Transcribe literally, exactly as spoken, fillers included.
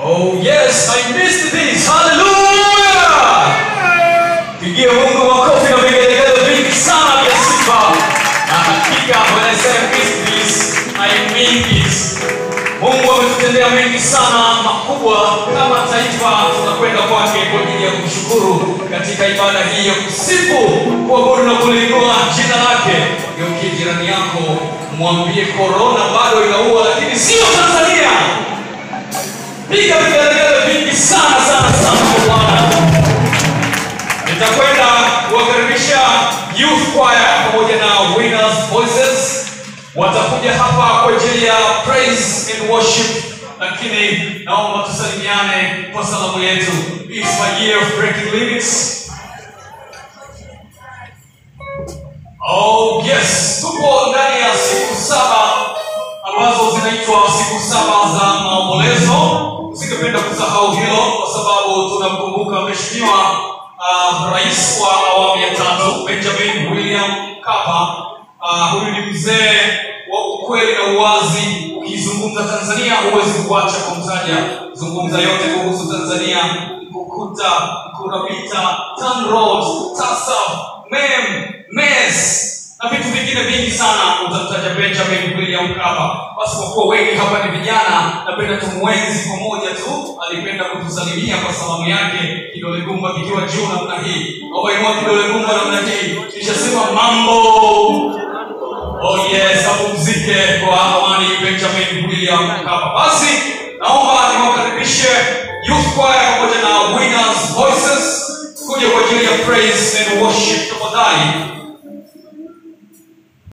Oh yes, I missed this. Hallelujah! Pigie Mungu makofi na vigelegele vingi sana vya sifa. Na hakika when I say I missed this, I mean this. Mungu ametutendea mengi sana makubwa kama taifa. Tunakwenda kwake kwa ajili ya kumshukuru katika ibada hii ya kusifu, kuabudu na kuliinua jina lake. Geukie jirani yako, mwambie corona bado inaua lakini sio Tanzania. Piga vigelegele vingi sana sana sana kwa Bwana. Nitakwenda kuwakaribisha youth choir pamoja na winners voices. Watakuja hapa kwa ajili ya praise and worship, lakini naomba tusalimiane kwa salamu yetu. It's my year of breaking limits. Oh yes, tupo ndani ya siku saba ambazo zinaitwa siku saba za maombolezo. Singependa kusahau hilo kwa sababu tunamkumbuka mheshimiwa uh, rais wa awamu ya tatu Benjamin William Mkapa. Uh, huyu ni mzee wa ukweli na uwazi. Ukizungumza Tanzania huwezi kuacha kumtaja. Zungumza yote kuhusu Tanzania: Mkukuta, Kurabita, Tanroad, Tasaf, Mem, Mes na vitu vingine vingi sana utamtaja Benjamin William Mkapa. Basi kwa kuwa wengi hapa ni vijana, napenda tumwenzi pamoja tu. Alipenda kutusalimia kwa salamu yake, kidole gumba kikiwa juu namna hii. Naomba inua kidole gumba namna hii, kisha sema mambo. Oh yes, apumzike kwa amani Benjamin William Mkapa. Basi naomba niwakaribishe youth choir pamoja na winners voices kuja kwa ajili ya praise and worship. Tafadhali